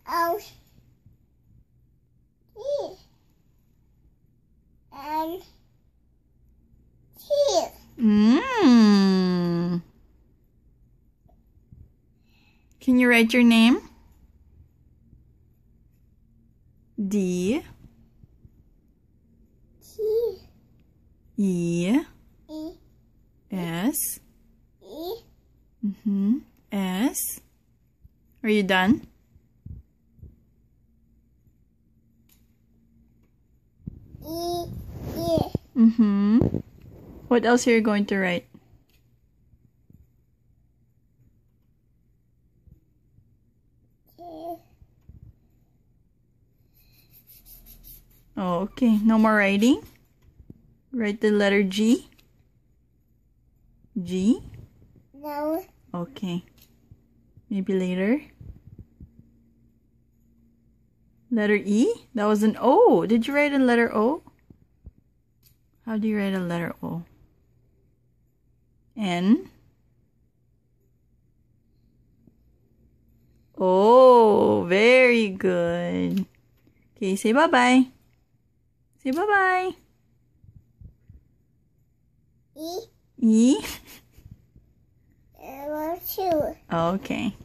O, E, N, T. Can you write your name? D, T, E, E, S, E, S. Are you done? E, E. What else are you going to write? Oh, okay. No more writing? Write the letter G. G? No. Okay. Maybe later. Letter E? That was an O. Did you write a letter O? How do you write a letter O? N? Oh, very good. Okay, say bye-bye. Say bye-bye. E. E? Two. Okay.